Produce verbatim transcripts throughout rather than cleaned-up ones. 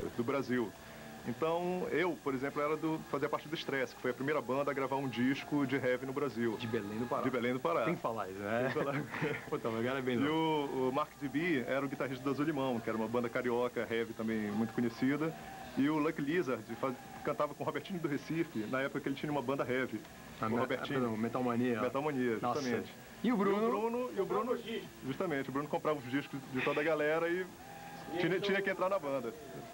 do Brasil. Então, eu, por exemplo, era do, fazia parte do Stress, que foi a primeira banda a gravar um disco de heavy no Brasil. De Belém do Pará. De Belém do Pará. Tem que falar isso, né? Tem que falar. Puta, o cara é bem E louco. o, o Mark D B era o guitarrista do Azul Limão, que era uma banda carioca, heavy também muito conhecida. E o Lucky Lizard faz, cantava com o Robertinho do Recife, na época que ele tinha uma banda heavy. Ah, o me, Robertinho. Perdão, Metal Mania. Metal Mania, Nossa. justamente. E o Bruno? E o Bruno, e o Bruno justamente, o Bruno comprava os discos de toda a galera e tinha, tinha que entrar na banda.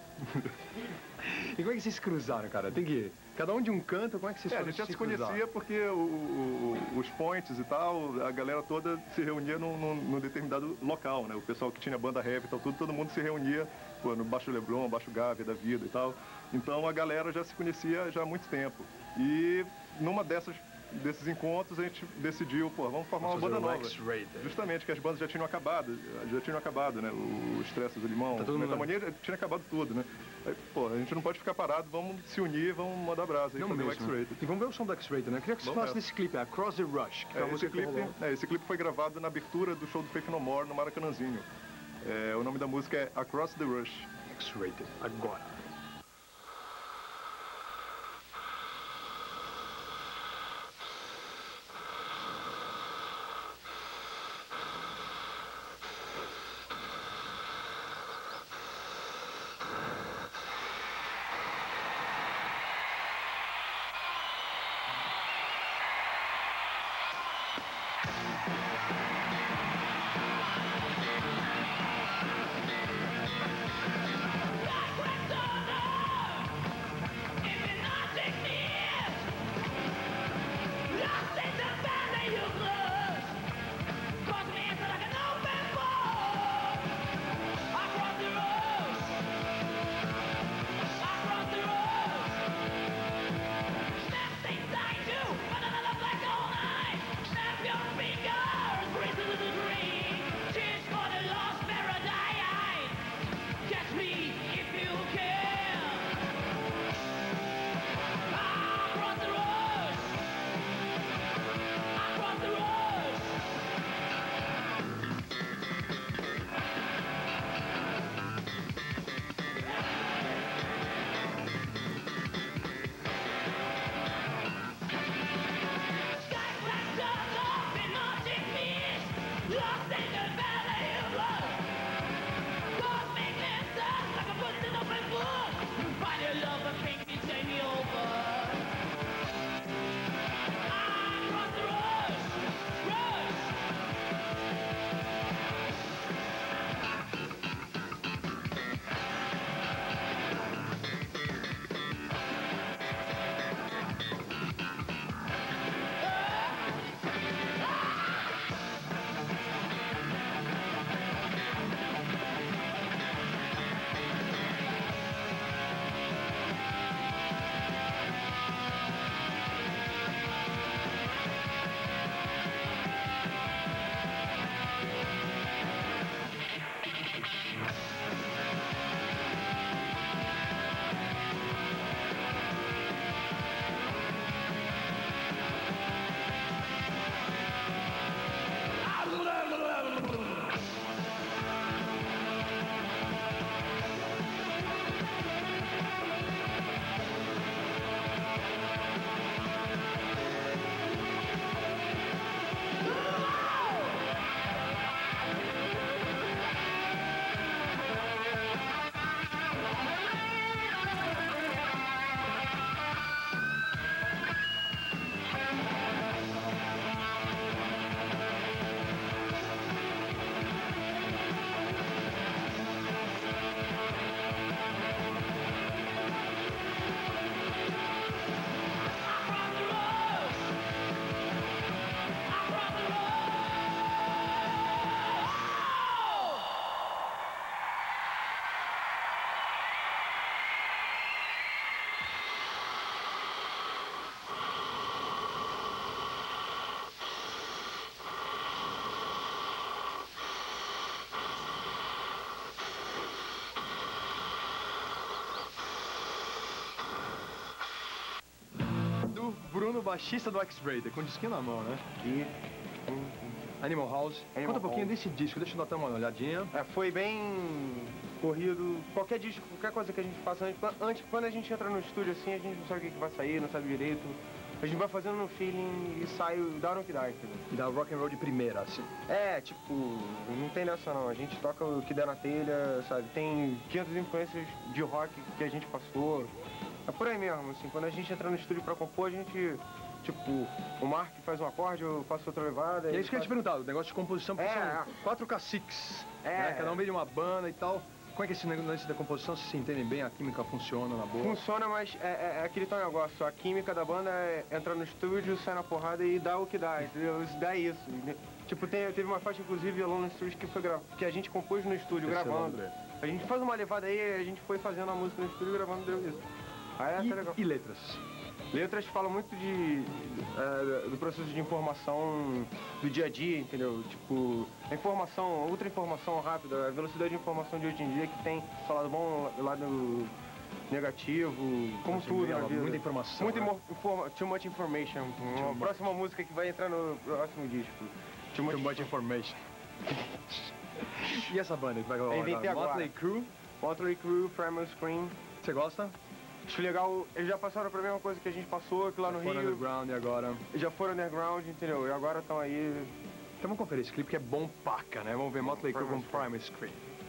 E como é que vocês cruzaram, cara? Tem que... Cada um de um canto, como é que vocês É, a foram gente já se cruzar? conhecia porque o, o, o, os points e tal, a galera toda se reunia num, num, num determinado local, né? O pessoal que tinha banda heavy e tal, tudo, todo mundo se reunia pô, no Baixo Leblon, Baixo Gávea da vida e tal. Então a galera já se conhecia já há muito tempo. E numa dessas, desses encontros a gente decidiu, pô, vamos formar Vamos uma banda fazer um nova. X-Rated. Justamente, que as bandas já tinham acabado, já tinham acabado, né? O Stress do Limão, Tá todo o mundo- Metal Mania já tinha acabado tudo, né? Aí, pô, a gente não pode ficar parado, vamos se unir, vamos mandar brasa e Não fazer o mesmo. X-Rated. E vamos ver o som do X-Rated, né? Eu queria que você Vamos falasse nessa. desse clipe, é Across the Rush. Que É, foi a esse, música que clipe, rolou. é, esse clipe foi gravado na abertura do show do Faith No More no Maracanãzinho. É, o nome da música é Across the Rush. X-Rated, agora. Bruno, baixista do X-Rated, com o disquinho na mão, né? E Animal House. Animal Conta um pouquinho House. desse disco, deixa eu dar até uma olhadinha. é, foi bem corrido, qualquer disco, qualquer coisa que a gente faça antes, antes, quando a gente entra no estúdio assim, a gente não sabe o que, que vai sair, não sabe direito. A gente vai fazendo no feeling e sai, dá no que dá, entendeu? E dá rock and roll de primeira, assim. É, tipo, não tem nessa não, a gente toca o que der na telha, sabe? Tem quinhentas influências de rock que a gente passou. É por aí mesmo, assim, quando a gente entra no estúdio pra compor, a gente, tipo, o Mark faz um acorde, eu faço outra levada. E é isso que eu ia te perguntar, o negócio de composição, porque É. são quatro caciques, É. né? Cada um veio de uma banda e tal. Como é que é esse negócio da composição? Vocês se entendem bem? A química funciona na boa? Funciona, mas é, é, é aquele tal negócio, a química da banda é entrar no estúdio, sai na porrada e dá o que dá, entendeu? Isso dá isso. Tipo, tem, teve uma faixa, inclusive, Alone no Street, que, foi gra... que a gente compôs no estúdio, Esse gravando. é A gente faz uma levada aí, a gente foi fazendo a música no estúdio, gravando, deu isso. Aí é E, até legal. e letras? Letras falam muito de, é, do processo de informação do dia a dia, entendeu? Tipo, a informação, outra informação rápida, a velocidade de informação de hoje em dia que tem lado bom, lado negativo, como Hoje em tudo dia, na vida. muita informação, Muita né? imo- informa too much information. Uma much. próxima música que vai entrar no próximo disco. Too much, Too much information. E essa banda que vai rolar Eu inventei agora? agora. Motley Crue, Motley Crue, Primal Scream. você gosta? Acho legal, eles já passaram pra mesma coisa que a gente passou aqui lá no For Rio. Underground e agora... Já foram underground, entendeu? E agora estão aí. Então vamos conferir esse clipe que é bom paca, né? Vamos ver Motley Crue com Primal Scream.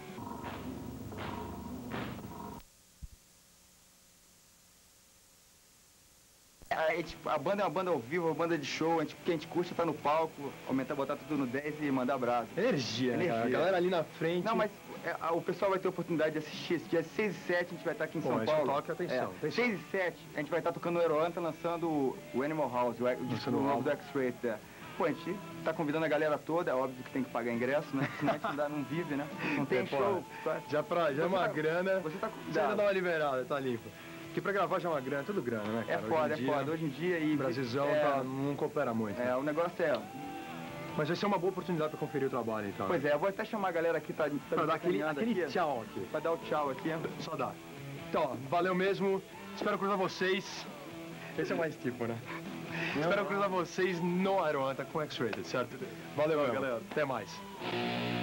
A, gente, a banda é uma banda ao vivo, uma banda de show, a gente, o que a gente curte é estar no palco, aumentar, botar tudo no dez e mandar brasa. Energia, né, cara? A Energia. galera ali na frente... Não, mas é, a- o pessoal vai ter a oportunidade de assistir. Esse dia seis e sete a gente vai estar aqui em Pô, São isso Paulo. toque, atenção, atenção. seis e sete a gente vai estar tocando no Aeroanta, lançando o, o Animal House, o, o disco Lançando o novo álbum. do X-Ray. É. Pô, a gente tá convidando a galera toda, é óbvio que tem que pagar ingresso, né? Senão a gente não, dá, não vive, né? Não tem É, pô, show. Já, pra, já é uma Você tá- grana, você tá você ainda convidado. dá uma liberada, tá limpo. Porque pra gravar já é uma grana, tudo grana, né, É cara? foda, Hoje é em dia, foda. Hoje em dia e. O Brasilzão é, tá- não coopera muito. né? é, o negócio é. Mas vai ser uma boa oportunidade pra conferir o trabalho, então. Pois é, eu vou até chamar a galera aqui, tá, tá Pra dar aquele, caminhando aquele aqui, tchau aqui. pra dar o tchau aqui. Só dá. Então, ó, valeu mesmo. Espero cruzar vocês. Esse é mais tipo, né? Espero cruzar vocês no Aeroanta com X-Rated, certo? Valeu, Valeu, galera. galera. Até mais.